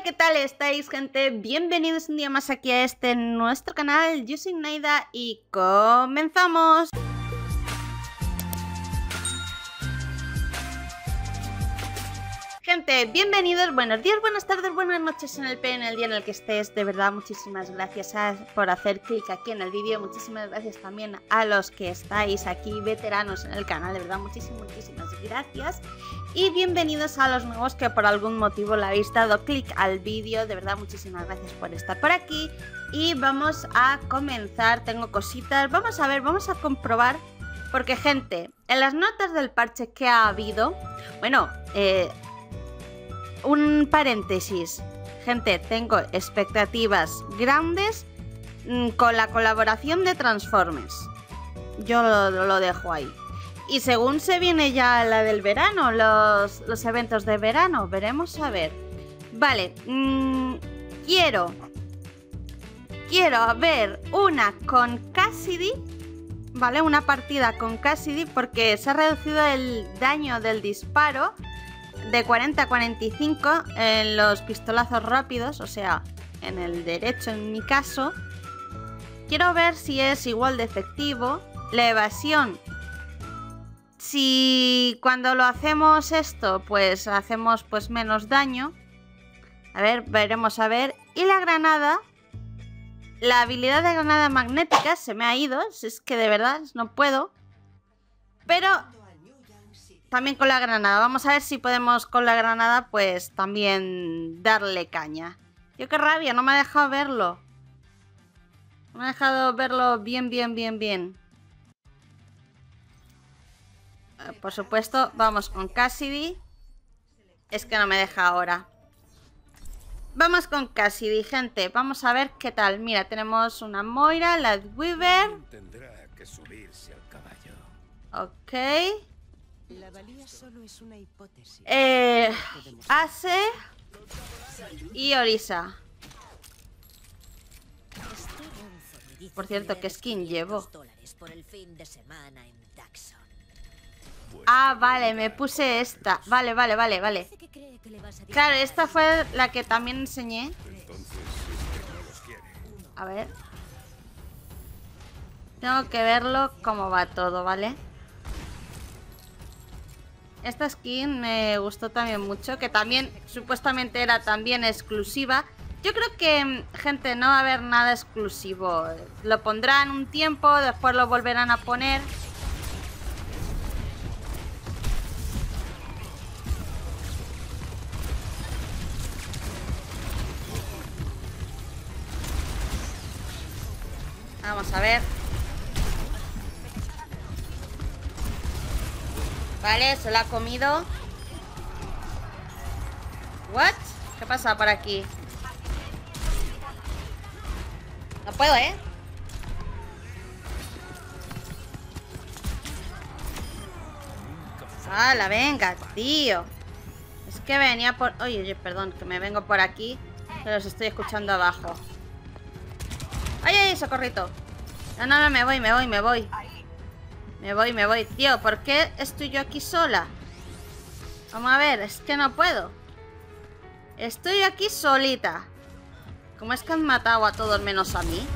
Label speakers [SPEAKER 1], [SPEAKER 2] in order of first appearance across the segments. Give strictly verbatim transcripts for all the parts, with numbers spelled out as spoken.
[SPEAKER 1] ¿qué tal estáis, gente? Bienvenidos un día más aquí a este nuestro canal. Yo soy Naida y comenzamos. Gente, bienvenidos, buenos días, buenas tardes, buenas noches en el P, en el día en el que estés. De verdad, muchísimas gracias a, por hacer clic aquí en el vídeo. Muchísimas gracias también a los que estáis aquí, veteranos en el canal. De verdad, muchísimas, muchísimas gracias. Y bienvenidos a los nuevos que por algún motivo le habéis dado clic al vídeo. De verdad, muchísimas gracias por estar por aquí. Y vamos a comenzar, tengo cositas. Vamos a ver, vamos a comprobar. Porque, gente, en las notas del parche que ha habido, bueno, eh... un paréntesis, gente, tengo expectativas grandes mmm, con la colaboración de Transformers. Yo lo, lo dejo ahí. Y según se viene ya la del verano, los, los eventos de verano, veremos a ver. Vale, mmm, quiero quiero ver una con Cassidy, ¿vale? Una partida con Cassidy porque se ha reducido el daño del disparo de cuarenta a cuarenta y cinco en los pistolazos rápidos, o sea, en el derecho en mi caso. Quiero ver si es igual de efectivo. La evasión, si cuando lo hacemos esto, pues hacemos pues menos daño. A ver, veremos a ver. Y la granada, la habilidad de granada magnética se me ha ido, si es que de verdad no puedo. Pero también con la granada, vamos a ver si podemos con la granada pues también darle caña. Yo qué rabia, no me ha dejado verlo. No me ha dejado verlo bien, bien, bien, bien. Eh, por supuesto, vamos con Cassidy. Es que no me deja ahora. Vamos con Cassidy, gente. Vamos a ver qué tal. Mira, tenemos una Moira, la Weaver.
[SPEAKER 2] Tendrá que subirse al caballo.
[SPEAKER 1] Ok.
[SPEAKER 3] La valía solo es una hipótesis.
[SPEAKER 1] Eh, Ace y Orisa. Por cierto, ¿qué skin llevo? Ah, vale, me puse esta. Vale, vale, vale, vale. Claro, esta fue la que también enseñé. A ver. Tengo que verlo cómo va todo, ¿vale? Esta skin me gustó también mucho, que también supuestamente era también exclusiva. Yo creo que, gente, no va a haber nada exclusivo. Lo pondrán un tiempo, después lo volverán a poner. Vamos a ver. Vale, se la ha comido. ¿What? ¿Qué pasa por aquí? No puedo, ¿eh? ¡Hala, venga, tío! Es que venía por... Oye, oye, perdón, que me vengo por aquí. Que los estoy escuchando abajo. ¡Ay, ay, socorrito! No, no, no, me voy, me voy, me voy. Me voy, me voy. Tío, ¿por qué estoy yo aquí sola? Vamos a ver, es que no puedo. Estoy aquí solita. ¿Cómo es que han matado a todos menos a mí?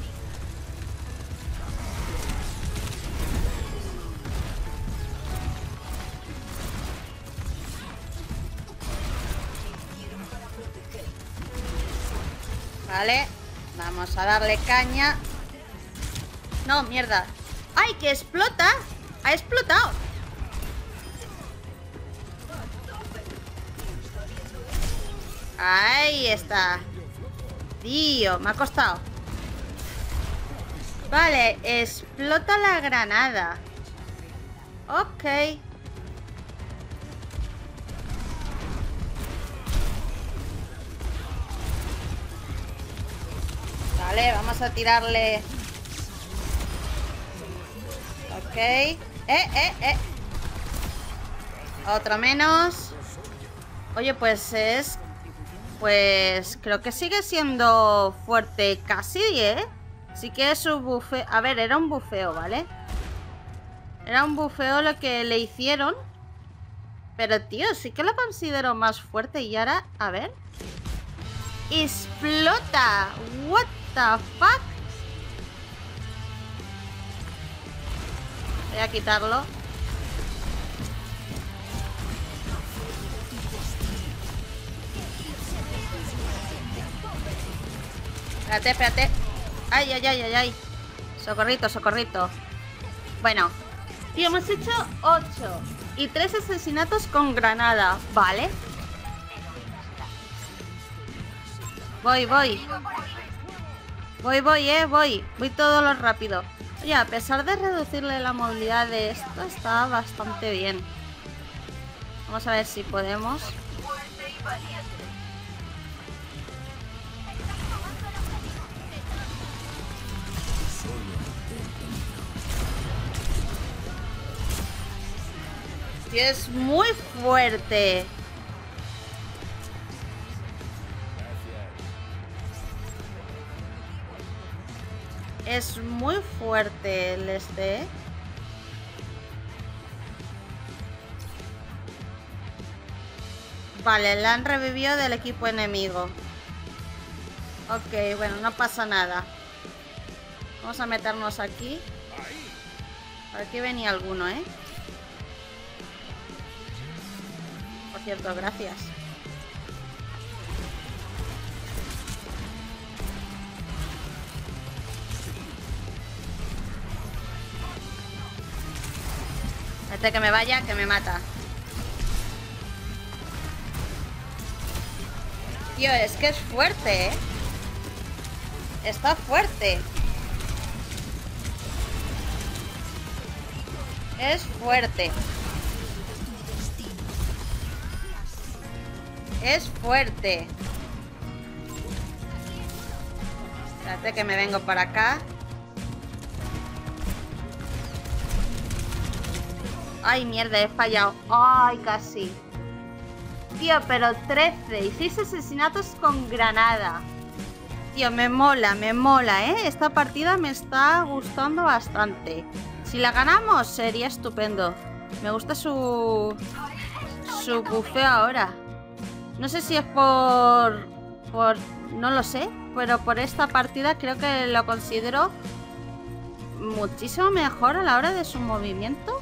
[SPEAKER 1] Vale, vamos a darle caña. No, mierda. ¡Ay, que explota! ¡Ha explotado! Ahí está. Tío, me ha costado. Vale, explota la granada. Ok. Vale, vamos a tirarle. Ok. Eh, eh, eh. Otro menos. Oye, pues es... Pues creo que sigue siendo fuerte Cassidy, ¿eh? Sí que es su bufeo. A ver, era un bufeo, ¿vale? Era un bufeo lo que le hicieron. Pero, tío, sí que lo considero más fuerte. Y ahora, a ver. explota. What the fuck. Voy a quitarlo. Espérate, espérate. Ay, ay, ay, ay, ay. Socorrito, socorrito. Bueno, tío, hemos hecho ocho y tres asesinatos con granada, ¿vale? Voy, voy. Voy, voy, eh, voy. Voy todo lo rápido. Oye, a pesar de reducirle la movilidad de esto, está bastante bien. Vamos a ver si podemos. Y es muy fuerte. Es muy fuerte el este. Vale, la han revivido del equipo enemigo. Ok, bueno, no pasa nada. Vamos a meternos aquí. Por aquí venía alguno, ¿eh? Por cierto, gracias. Este que me vaya, que me mata. Tío, es que es fuerte, ¿eh? Está fuerte. Es fuerte. Es fuerte. Espérate que me vengo para acá. Ay, mierda, he fallado. Ay, casi. Tío, pero trece y seis asesinatos con granada. Tío, me mola, me mola, ¿eh? Esta partida me está gustando bastante. Si la ganamos, sería estupendo. Me gusta su... su bufeo ahora. No sé si es por... por... no lo sé. Pero por esta partida creo que lo considero muchísimo mejor a la hora de su movimiento.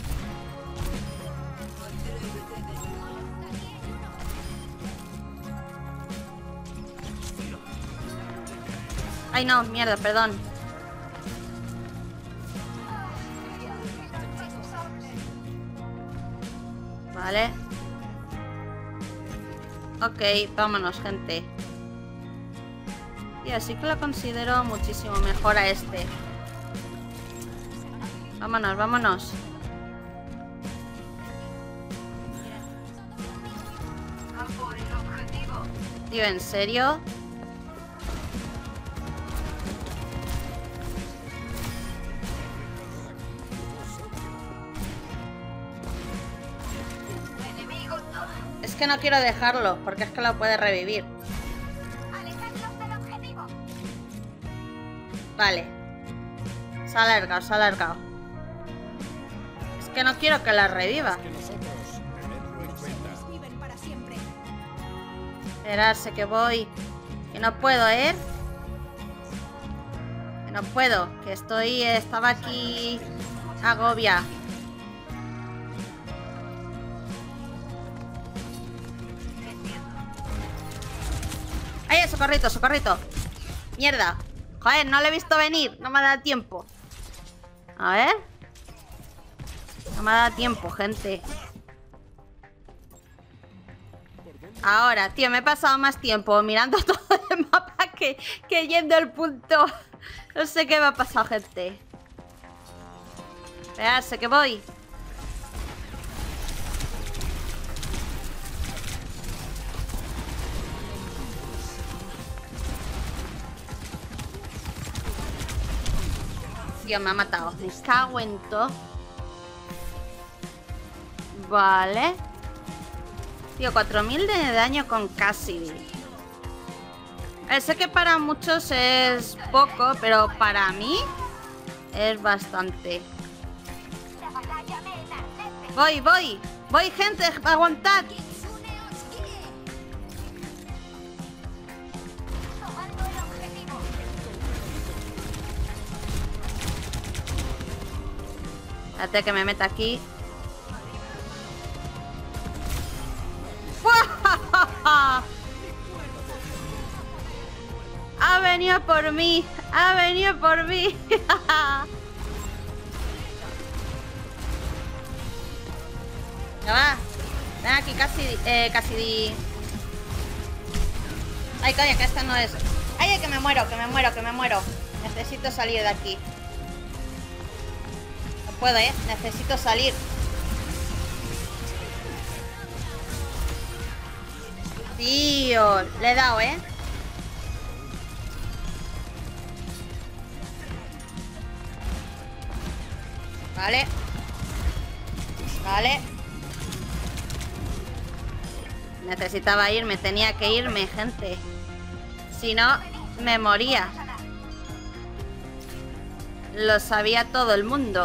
[SPEAKER 1] Ay, no, mierda, perdón. Vale. Ok, vámonos, gente. Y así que lo considero muchísimo mejor a este. Vámonos, vámonos. Tío, ¿en serio? Es que no quiero dejarlo, porque es que lo puede revivir. Vale. Se ha alargado, se ha alargado. Es que no quiero que la reviva. Esperarse que voy. Que no puedo, ¿eh? Que no puedo. Que estoy... Estaba aquí... agobia. ¡Ay, socorrito, socorrito! ¡Mierda! Joder, no lo he visto venir. No me ha dado tiempo. A ver. No me ha dado tiempo, gente. Ahora, tío, me he pasado más tiempo mirando todo el mapa que, que yendo al punto. No sé qué me ha pasado, gente. Esperarse que voy. Tío, me ha matado. Me cago en todo. Vale. Tío, cuatro mil de daño con Cassidy. Eh, sé que para muchos es poco, pero para mí es bastante. Voy, voy. Voy, gente, aguantad. Espérate que me meta aquí. Ha venido por mí. Ha venido por mí. Ya va. Ven aquí, casi, eh, casi. Ay, coño, que esta no es. Ay, que me muero, que me muero, que me muero. Necesito salir de aquí. No puedo, eh. Necesito salir. Tío, le he dado, eh. Vale. Vale. Necesitaba irme, tenía que irme, gente. Si no, me moría. Lo sabía todo el mundo.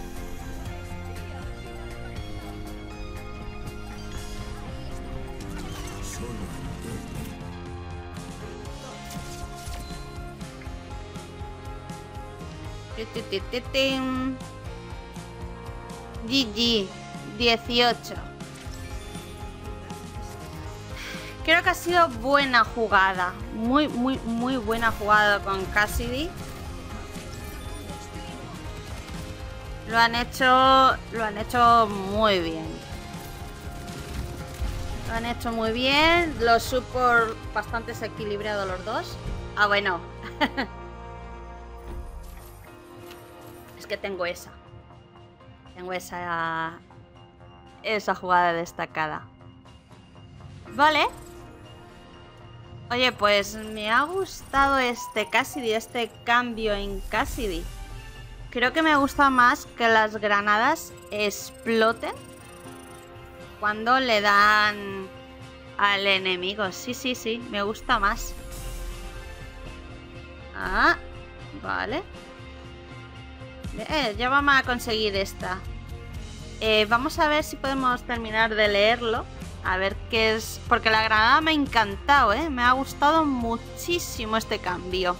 [SPEAKER 1] G G dieciocho. Creo que ha sido buena jugada. Muy, muy, muy buena jugada con Cassidy. Lo han hecho. Lo han hecho muy bien. Lo han hecho muy bien. Los support bastante equilibrados los dos. Ah, bueno. Es que tengo esa. Tengo esa. Esa jugada destacada. Vale. Oye, pues me ha gustado este Cassidy, este cambio en Cassidy. Creo que me gusta más que las granadas exploten cuando le dan al enemigo. Sí, sí, sí, me gusta más. Ah, vale. Eh, ya vamos a conseguir esta. Eh, vamos a ver si podemos terminar de leerlo. A ver qué es... Porque la granada me ha encantado, ¿eh? Me ha gustado muchísimo este cambio.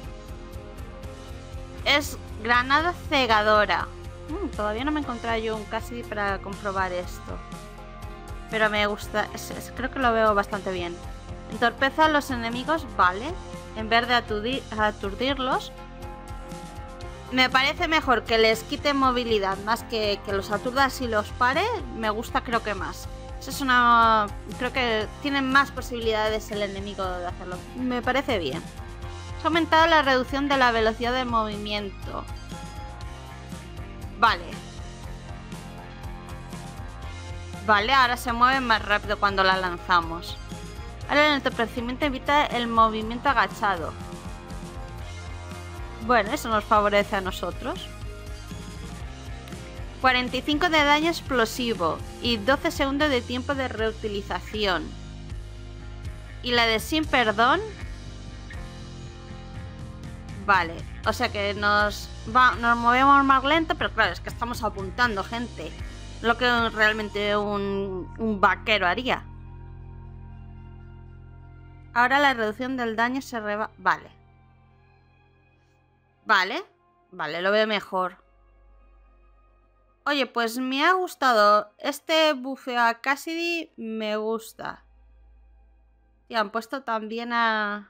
[SPEAKER 1] Es granada cegadora. Mm, todavía no me he encontrado yo un Cassidy para comprobar esto. Pero me gusta... Es, es, creo que lo veo bastante bien. Entorpece a los enemigos, vale. En vez de aturdir, aturdirlos. Me parece mejor que les quite movilidad más que que los aturdas y los pare. Me gusta, creo que más. Eso es una... Creo que tienen más posibilidades el enemigo de hacerlo. Me parece bien. Se ha aumentado la reducción de la velocidad de movimiento. Vale. Vale, ahora se mueve más rápido cuando la lanzamos. Ahora el entorpecimiento evita el movimiento agachado. Bueno, eso nos favorece a nosotros. cuarenta y cinco de daño explosivo y doce segundos de tiempo de reutilización. Y la de sin perdón. Vale, o sea que nos, va, nos movemos más lento, pero claro, es que estamos apuntando, gente. Lo que realmente un, un vaquero haría. Ahora la reducción del daño se reba... Vale. Vale, vale, lo veo mejor. Oye, pues me ha gustado. Este bufeo a Cassidy me gusta. Y han puesto también a...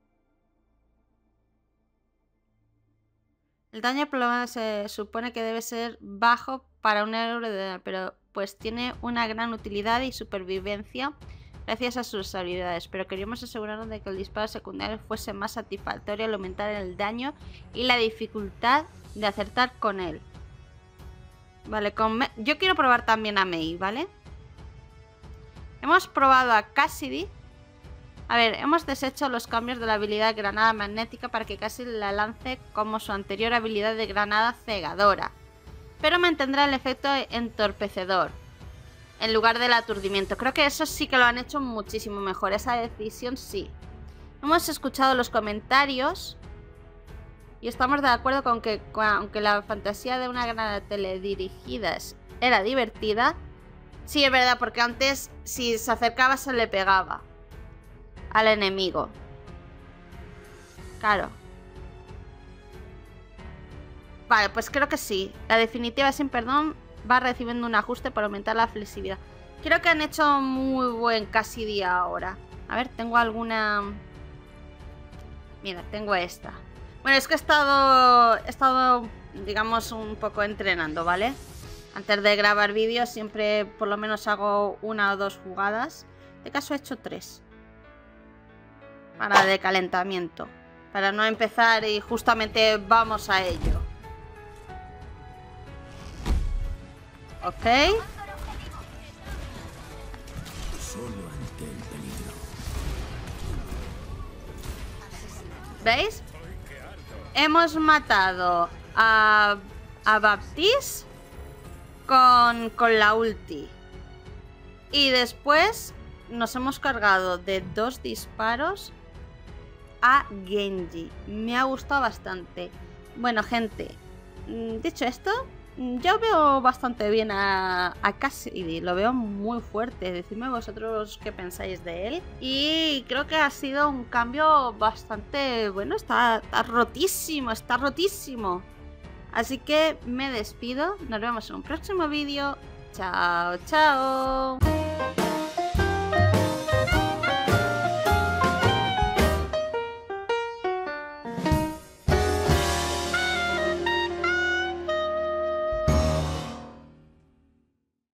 [SPEAKER 1] El daño problema se supone que debe ser bajo para un héroe de daño, pero pues tiene una gran utilidad y supervivencia gracias a sus habilidades. Pero queríamos asegurarnos de que el disparo secundario fuese más satisfactorio al aumentar el daño y la dificultad de acertar con él. Vale, con Me yo quiero probar también a Mei, ¿vale? Hemos probado a Cassidy. A ver, hemos deshecho los cambios de la habilidad de granada magnética para que Cassidy la lance como su anterior habilidad de granada cegadora, pero mantendrá el efecto entorpecedor en lugar del aturdimiento. Creo que eso sí que lo han hecho muchísimo mejor. Esa decisión sí. Hemos escuchado los comentarios y estamos de acuerdo con que, aunque la fantasía de una granada teledirigida era divertida, sí es verdad, porque antes si se acercaba se le pegaba al enemigo. Claro. Vale, pues creo que sí. La definitiva sin perdón va recibiendo un ajuste para aumentar la flexibilidad. Creo que han hecho muy buen casi día ahora. A ver, tengo alguna... Mira, tengo esta. Bueno, es que he estado, he estado, digamos, un poco entrenando, ¿vale? Antes de grabar vídeos siempre por lo menos hago una o dos jugadas. En este caso he hecho tres. Para de calentamiento. Para no empezar y justamente vamos a ello. Ok.
[SPEAKER 2] Solo ante el peligro.
[SPEAKER 1] ¿Veis? Hemos matado a, a Baptiste con, con la ulti. Y después nos hemos cargado de dos disparos a Genji. Me ha gustado bastante. Bueno, gente, dicho esto, yo veo bastante bien a, a Cassidy. Lo veo muy fuerte. Decidme vosotros qué pensáis de él. Y creo que ha sido un cambio bastante bueno. Está, está rotísimo, está rotísimo. Así que me despido. Nos vemos en un próximo vídeo. Chao, chao.